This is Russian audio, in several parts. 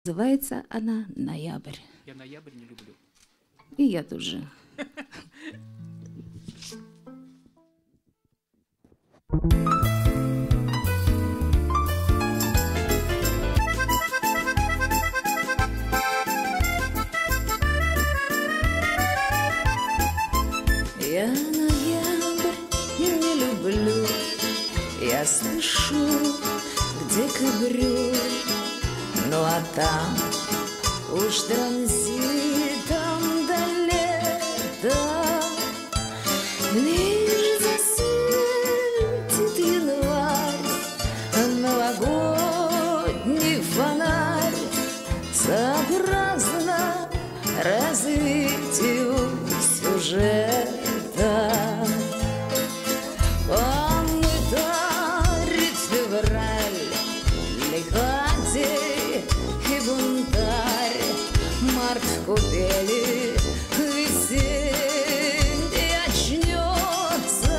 Называется она «Ноябрь». Я ноябрь не люблю. И я тоже. Я ноябрь не люблю, я спешу к декабрю. Ну а там уж транзитом до лета лишь засветит январь, новогодний фонарь сообразно развитию сюжета. Помытарит февраль, лихорадей и бунтарь, март в купели, весенний очнется,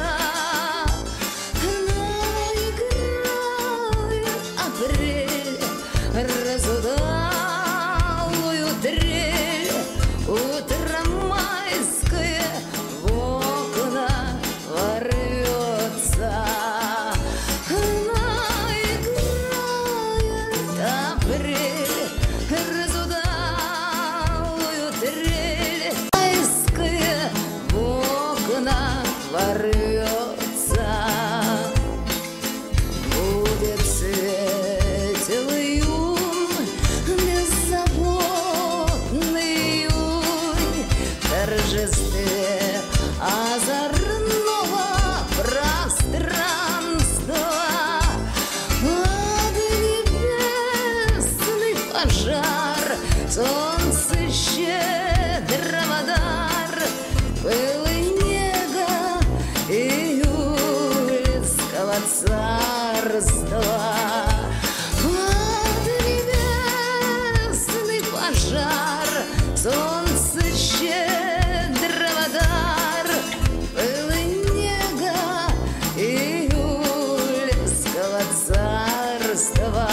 наиграет апрель разудалую трель. Утром майское в окна ворвется, наиграет апрель разудалую трель. Майское в окна ворвется. Будет светел июнь, беззаботный июнь, в торжестве озорного пространства. Под небесный пожар, солнце щедро дар, пылы нега июльского царства. Под небесный пожар, солнце щедро дар, пылы нега июльского царства.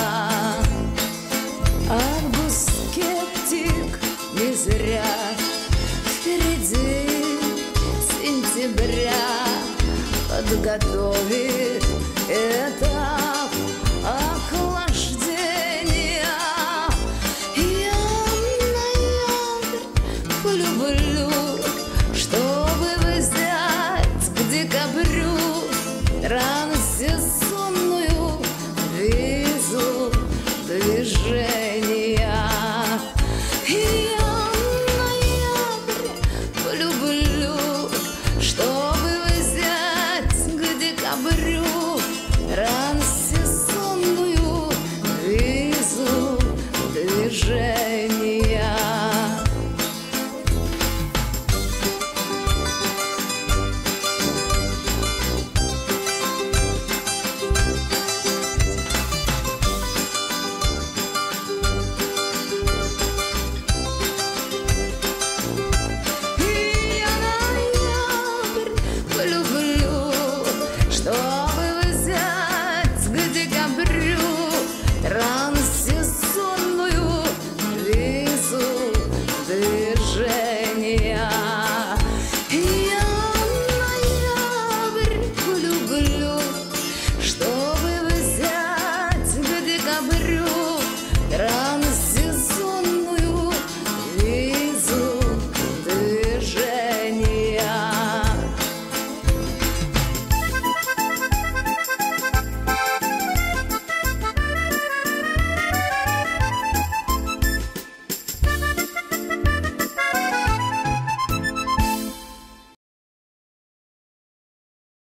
Август скептик не зря, впереди сентября подготовит этап охлаждения. Я ноябрь полюблю, чтобы взять к декабрю транссезонную визу движения. Я ноябрь полюблю, чтобы взять к декабрю транссезонную визу движения.